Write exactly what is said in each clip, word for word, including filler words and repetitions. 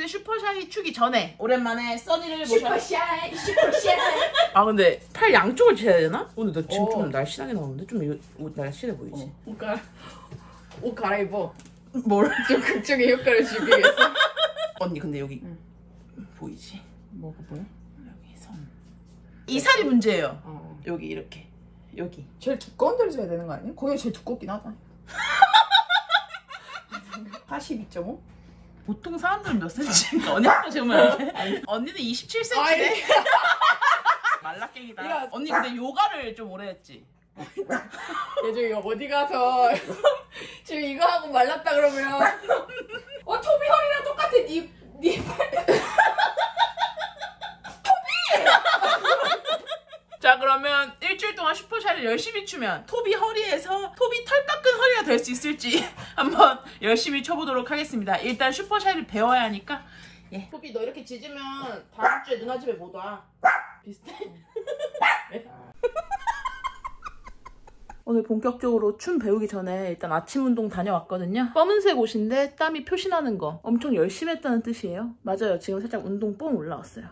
슈퍼샤이 추기 전에 오랜만에 써니를 모셔. 슈퍼샤이 슈퍼샤이. 아 근데 팔 양쪽을 재야 되나? 오늘 너 지금 어. 좀 날씬하게 나오는데? 좀 이거 옷 날씬해 보이지? 어. 옷, 갈아... 옷 갈아입어. 뭘? 좀 극적인 효과를 주기위해서. 언니 근데 여기 응. 보이지? 뭐가 보여? 여기 선. 이 살이 문제예요. 어. 여기 이렇게. 여기. 제일 두꺼운 데를 줘야 되는 거 아니야? 거기가 제일 두껍긴 하다. 사십이 점 오? 보통 사람들은 몇 센치인가? 언니가 정말 언니는 이십칠 센치네. 말라깽이다. 야, 언니 근데 요가를 좀 오래 했지? 얘 어디 가서 지금 이거 하고 말랐다 그러면 어 토비 허리랑 똑같아. 니 니 팔. 자 그러면 일주일 동안 슈퍼샤이를 열심히 추면 토비 허리에서 토비 털 깎은 허리가 될 수 있을지 한번 열심히 쳐보도록 하겠습니다. 일단 슈퍼샤이를 배워야 하니까. 예. 토비 너 이렇게 짖으면 다음 주에 누나 집에 못 와. 비슷해? 오늘 본격적으로 춤 배우기 전에 일단 아침 운동 다녀왔거든요. 검은색 옷인데 땀이 표시나는 거 엄청 열심히 했다는 뜻이에요. 맞아요. 지금 살짝 운동 뽕 올라왔어요.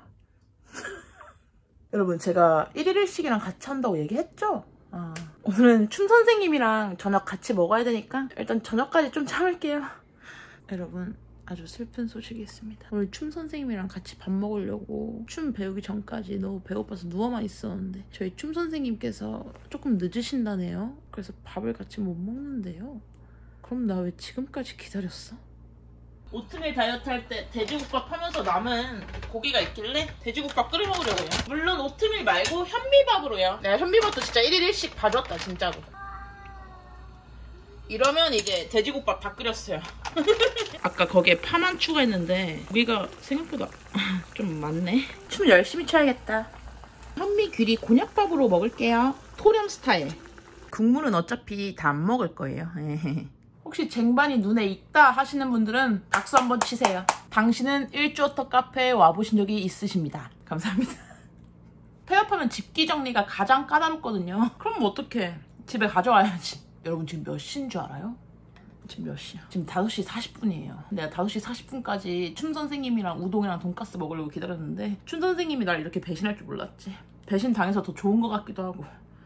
여러분 제가 일 일 일 식이랑 같이 한다고 얘기했죠? 아, 오늘은 춤 선생님이랑 저녁 같이 먹어야 되니까 일단 저녁까지 좀 참을게요. 여러분 아주 슬픈 소식이 있습니다. 오늘 춤 선생님이랑 같이 밥 먹으려고 춤 배우기 전까지 너무 배고파서 누워만 있었는데 저희 춤 선생님께서 조금 늦으신다네요. 그래서 밥을 같이 못 먹는데요. 그럼 나 왜 지금까지 기다렸어? 오트밀 다이어트 할 때 돼지국밥 하면서 남은 고기가 있길래 돼지국밥 끓여 먹으려고요. 물론 오트밀 말고 현미밥으로요. 내가 현미밥도 진짜 일 일 일 식 봐줬다 진짜로. 이러면 이제 돼지국밥 다 끓였어요. 아까 거기에 파만 추가했는데 고기가 생각보다 좀 많네. 춤 열심히 춰야겠다. 현미 귀리 곤약밥으로 먹을게요. 토렴 스타일. 국물은 어차피 다 안 먹을 거예요. 혹시 쟁반이 눈에 익다 하시는 분들은 박수 한번 치세요. 당신은 일주어터 카페에 와보신 적이 있으십니다. 감사합니다. 폐업하면 집기 정리가 가장 까다롭거든요. 그럼 뭐 어떡해. 집에 가져와야지. 여러분 지금 몇 시인 줄 알아요? 지금 몇 시야? 지금 다섯 시 사십 분이에요. 내가 다섯 시 사십 분까지 춤 선생님이랑 우동이랑 돈가스 먹으려고 기다렸는데 춤 선생님이 날 이렇게 배신할 줄 몰랐지. 배신 당해서 더 좋은 것 같기도 하고.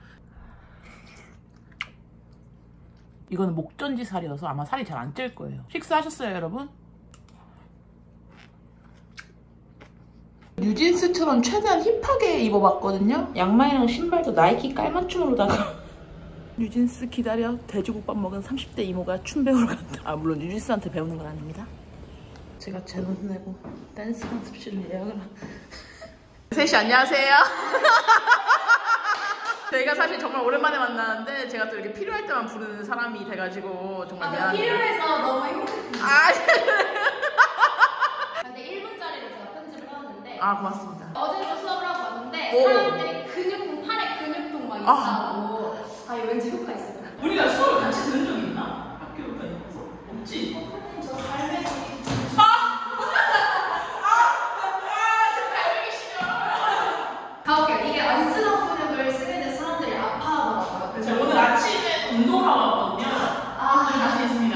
이거는 목전지 살이어서 아마 살이 잘 안 찔 거예요. 식사하셨어요, 여러분? 뉴진스처럼 최대한 힙하게 입어봤거든요? 양말이랑 신발도 나이키 깔맞춤으로다가. 뉴진스 기다려. 돼지국밥 먹은 삼십 대 이모가 춤 배우러 간다. 아, 물론 뉴진스한테 배우는 건 아닙니다. 제가 제 돈 내고 댄스 연습실을 예약을 한... 셋이 안녕하세요. 저희가 사실 정말 오랜만에 만나는데 제가 또 이렇게 필요할 때만 부르는 사람이 돼가지고 정말 아, 미안해요. 필요해서 너무 행복했습니다. 아, 근데 일 분짜리로 제가 편집을 해왔는데 아 고맙습니다. 어제도 수업을 하고 왔는데 오. 사람들이 근육통, 팔에 근육통 막 있다고. 아, 아 이거 왠지 효과 있을 것 같아요. 우리가 수업을 같이 들은 적 있나? 학교 다니면서? 없지? 선생님 저 갈매기. 가볼게요. 이게 안 쓰던 근육을 쓰게 된 사람들이 아파하더라고요. 그래서 오늘 아침에 운동하고 왔거든요. 아, 다시 있습니다.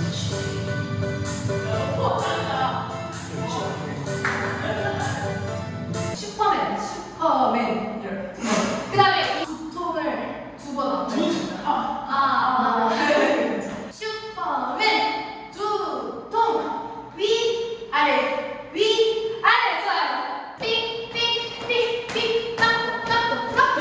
슈퍼맨, 슈퍼맨 이렇게. 그 다음에 이 두통을 두 번 합니다. 아, 아, 아. 슈퍼맨 두통 위 아래 위 아래 좋아요. 삑삑삑삑 땅 땅 땅.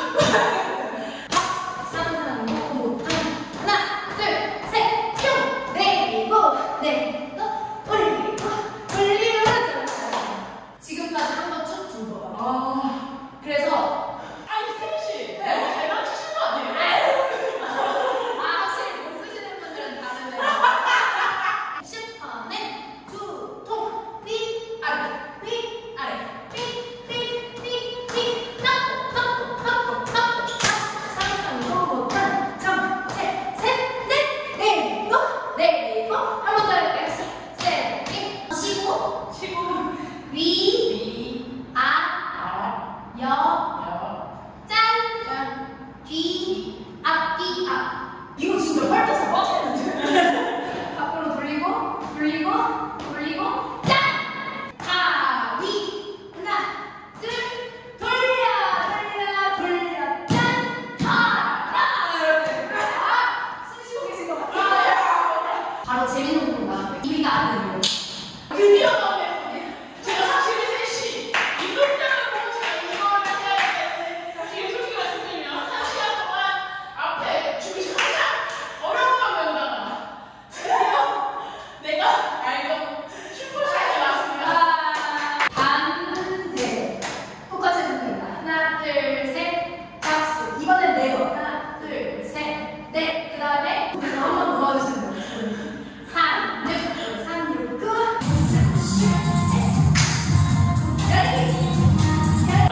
상상 못한 하나 둘셋뿅 내리고 내리고 올리고 올리고 하잖아요. 지금까지 한 번 쭉 두 번. 아 그래서 아니 셋이 너무 잘 맞추신 거 아니에요? 아 확실히 못 쓰시는 분들은 다르네요. 슈퍼맨 두통 위 아래 위 아래 삑삑삑삑 땅 땅 땅 땅 상상도 못한 정체셋넷 내리고 내리고 한 번 더 할게요. 셋 넷 치고 치고 위 위, 아 아, 여 여, 짠! 짠, 뒤, 앞, 뒤, 앞. 이거 진짜 팔다서 빠지는데? 밖으로 돌리고, 돌리고, 돌리고, 짠!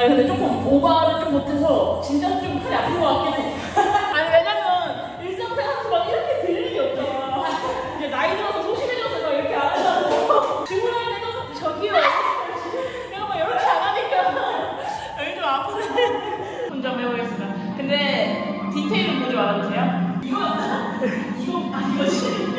내가 근데 조금 오버를 좀 못해서 진짜 좀 팔이 아픈 것 같긴 해. 아니 왜냐면 일상생활에서 막 이렇게 들 일이 없잖아. 이제 나이 들어서 소심해져서 막 이렇게 안 하잖아. 주문할 때도 저기요. 내가 막 이렇게 안 하니까 여기 좀 아프네. 혼자 배우겠습니다. 근데 디테일은 보지 말아주세요. 이거였나? 이거 아니었지.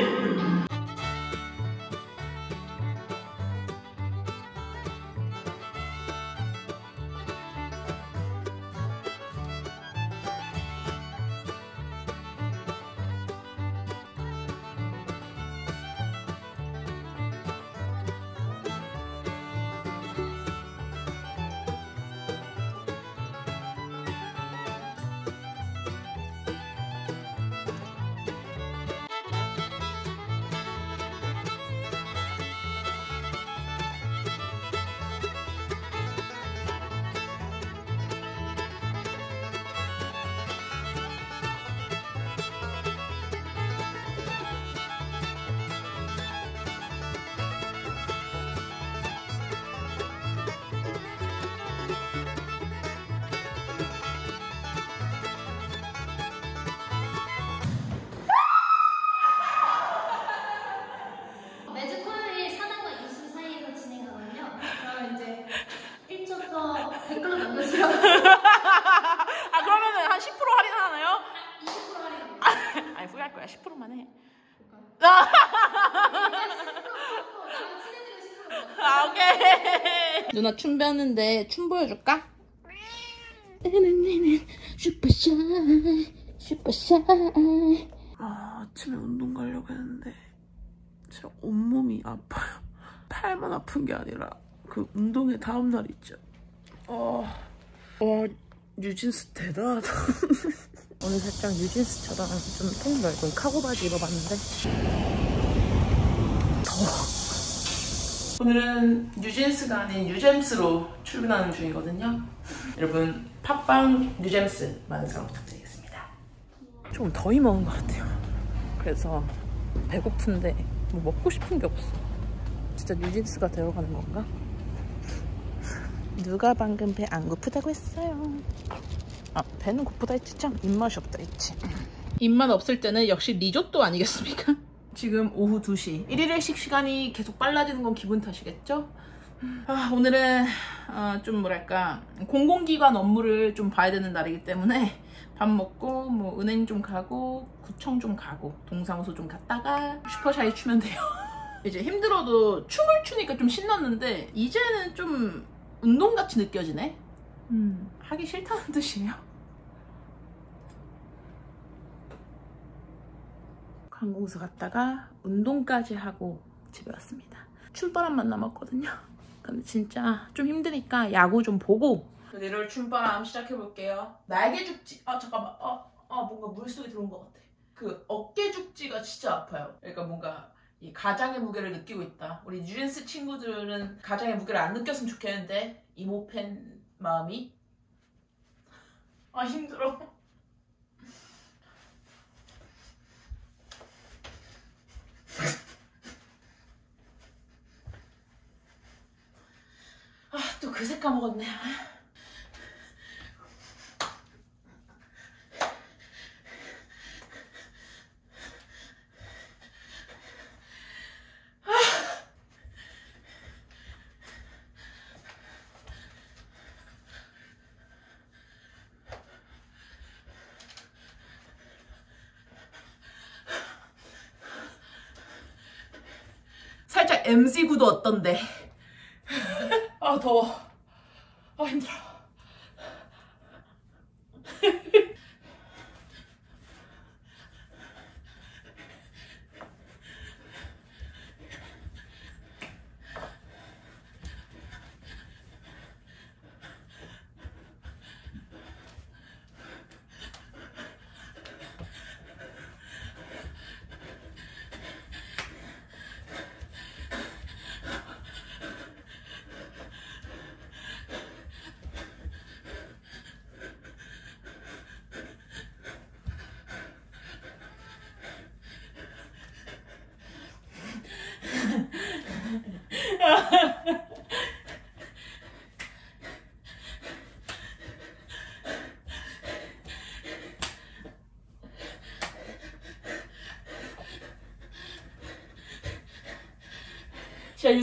매주 토요일 사당과 이수 사이에서 진행하거든요. 그러면 이제 일 초부터 댓글로 남겨주세요. 아 그러면은 한 십 퍼센트 할인하나요? 이십 퍼센트 할인합니다. 아니 후회할 거야. 십 퍼센트만 해. 아 오케이. 누나 춤 배웠는데 춤 보여줄까? 슈퍼샤이 슈퍼샤이. 아 아침에 운동 가려고 했는데 진짜 온몸이 아파요. 팔만 아픈 게 아니라 그 운동의 다음날 있죠. 어, 와 뉴진스 대단하다. 오늘 살짝 뉴진스처럼 좀 통 넓은 카고 바지 입어봤는데 더워. 오늘은 뉴진스가 아닌 뉴잼스로 출근하는 중이거든요. 여러분 팟빵 뉴잼스 많은 사랑 부탁드리겠습니다. 조금 더위 먹은 것 같아요. 그래서 배고픈데 뭐 먹고 싶은 게 없어. 진짜 뉴진스가 되어가는 건가? 누가 방금 배 안 고프다고 했어요. 아 배는 고프다 했지 참 입맛이 없다 했지. 입맛 없을 때는 역시 리조또 아니겠습니까? 지금 오후 두 시. 일일일식 시간이 계속 빨라지는 건 기분 탓이겠죠? 아, 오늘은 어, 좀 뭐랄까 공공기관 업무를 좀 봐야 되는 날이기 때문에 밥 먹고 뭐 은행 좀 가고 구청 좀 가고 동사무소 좀 갔다가 슈퍼샤이 추면 돼요. 이제 힘들어도 춤을 추니까 좀 신났는데 이제는 좀 운동같이 느껴지네. 음, 하기 싫다는 뜻이에요. 관공서 갔다가 운동까지 하고 집에 왔습니다. 춤바람만 남았거든요. 근데 진짜 좀 힘드니까 야구 좀 보고 일월 춤바람 시작해볼게요. 날개 죽지. 아 잠깐만. 아, 아 뭔가 물속에 들어온 것 같아. 그 어깨 죽지가 진짜 아파요. 그러니까 뭔가 이 가장의 무게를 느끼고 있다. 우리 뉴진스 친구들은 가장의 무게를 안 느꼈으면 좋겠는데 이모 팬 마음이 아 힘들어. 아 또 그새 까먹었네. 살짝 엠씨 구도 어떤데? 아 더워. 아 힘들어.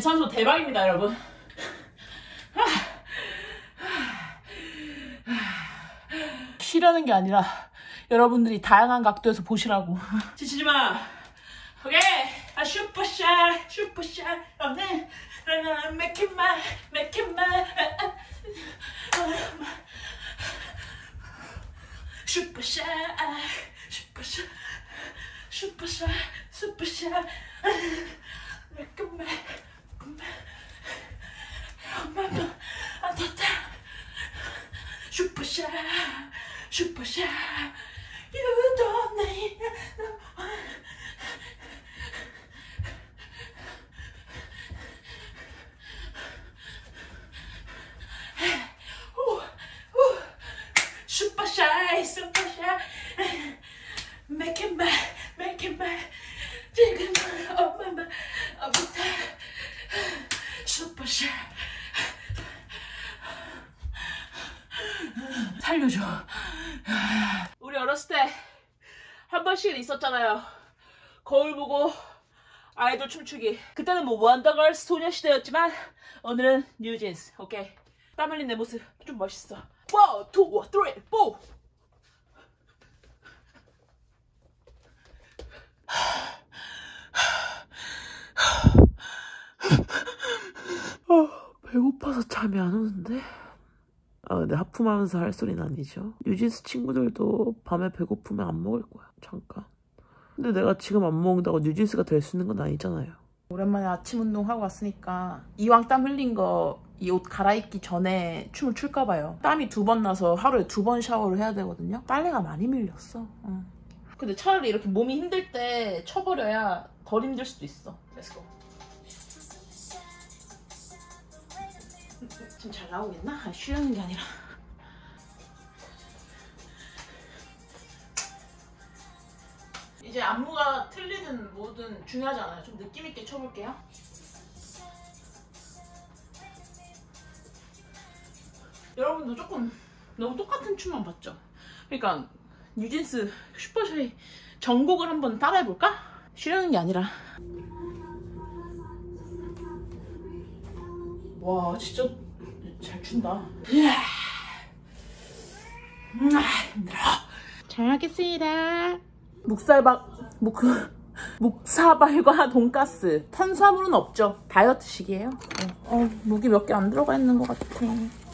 유산소 대박입니다, 여러분. 쉬려는 게 아니라 여러분들이 다양한 각도에서 보시라고. 지치지 마. 오케이. 아, 슈퍼샷, 슈퍼샷. 오늘 make it my, make it my. 슈퍼샷, 슈퍼샷, 슈퍼샷, 슈퍼샷. make it my, 엄마, 안 떴다. 슈퍼샷, 슈퍼샷. You don't need no. 슈퍼샷, 슈퍼샷. Make it my, make it my. 지금 엄마 어부터 슈퍼샷. 살려줘. 우리 어렸을 때 한 번씩은 있었잖아요. 거울 보고 아이돌 춤추기. 그때는 뭐 원더걸스 소녀시대였지만 오늘은 뉴진스. 오케이. 땀 흘린 내 모습 좀 멋있어. 원, 투, 쓰리, 포. 배고파서 잠이 안 오는데? 아 근데 하품하면서 할 소리는 아니죠. 뉴진스 친구들도 밤에 배고프면 안 먹을 거야. 잠깐. 근데 내가 지금 안 먹는다고 뉴진스가 될 수 있는 건 아니잖아요. 오랜만에 아침 운동하고 왔으니까 이왕 땀 흘린 거 이 옷 갈아입기 전에 춤을 출까 봐요. 땀이 두 번 나서 하루에 두 번 샤워를 해야 되거든요. 빨래가 많이 밀렸어. 응. 근데 차라리 이렇게 몸이 힘들 때 쳐버려야 덜 힘들 수도 있어. 렛츠고. 지금 잘 나오겠나? 쉬려는 게 아니라. 이제 안무가 틀리든 뭐든 중요하지 않아요. 좀 느낌 있게 쳐볼게요. 여러분도 조금 너무 똑같은 춤만 봤죠? 그러니까 뉴진스 슈퍼샤이 전곡을 한번 따라해볼까? 쉬려는 게 아니라. 와 진짜 잘 춘다. 이야. 음, 아, 힘들어. 잘 하겠습니다. 묵살박 묵 묵사발과 돈가스. 탄수화물은 없죠. 다이어트식이에요. 어, 어 무기 몇 개 안 들어가 있는 것 같아.